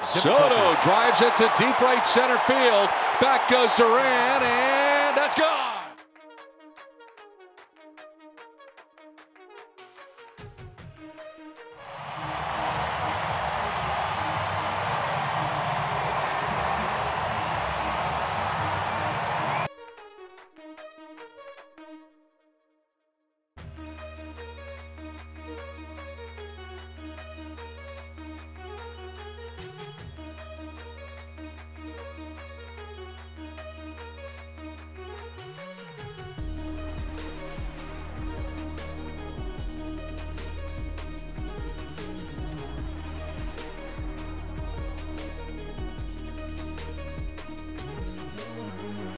Soto drives it to deep right center field. Back goes Duran, and that's gone.